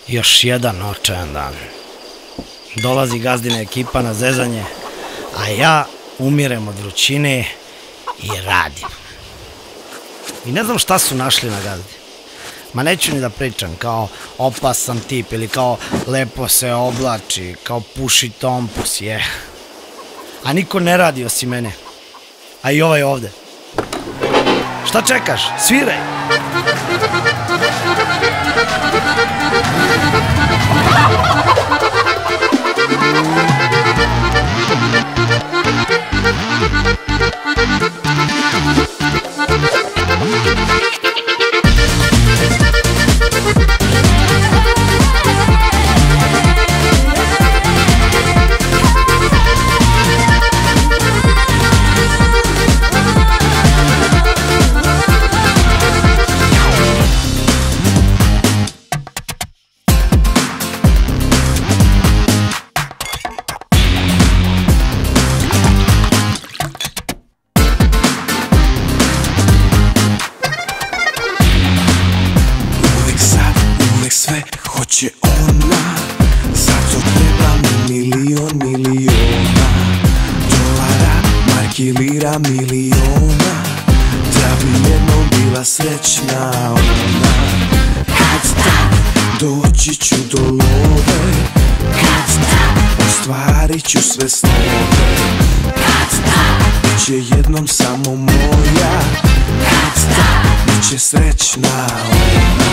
Još jedan očajan dan. Dolazi gazdina ekipa na zezanje, a ja umirem od vrućine i radim. I ne znam šta su našli na gazdi. Ma neću ni da pričam kao opasan tip ili kao lepo se oblači, kao puši tompus, je. A niko ne radi osim mene. A i ovaj ovde. Šta čekaš? Sviraj! Hoće ona, zato treba mi miliona dolara, marki, lira, miliona, da bi jednom bila srećna ona. Kad tad doći ću do love, kad tad ostvarit ću sve snove, kad tad biće jednom samo moja, kad tad biće srećna ona.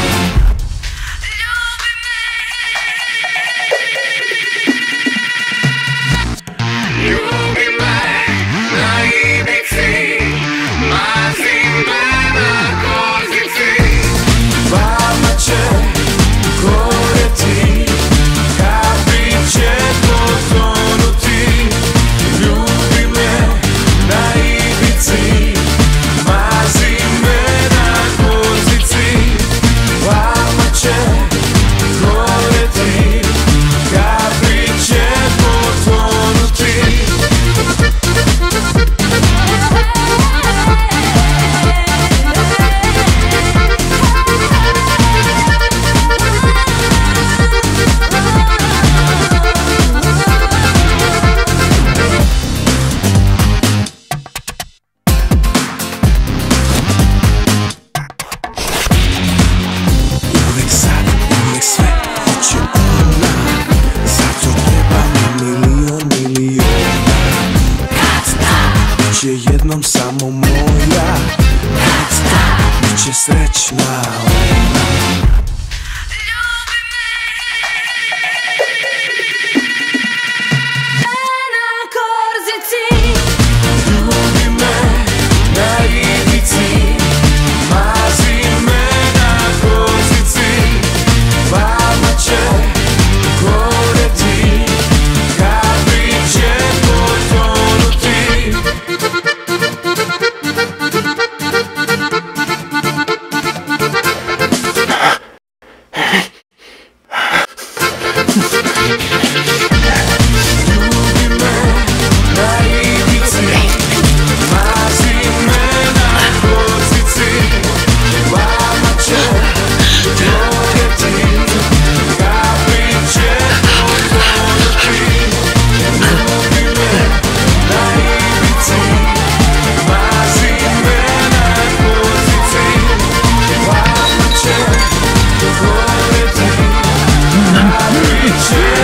Jednom samo moja, kad tad biće srećna ona. Sure.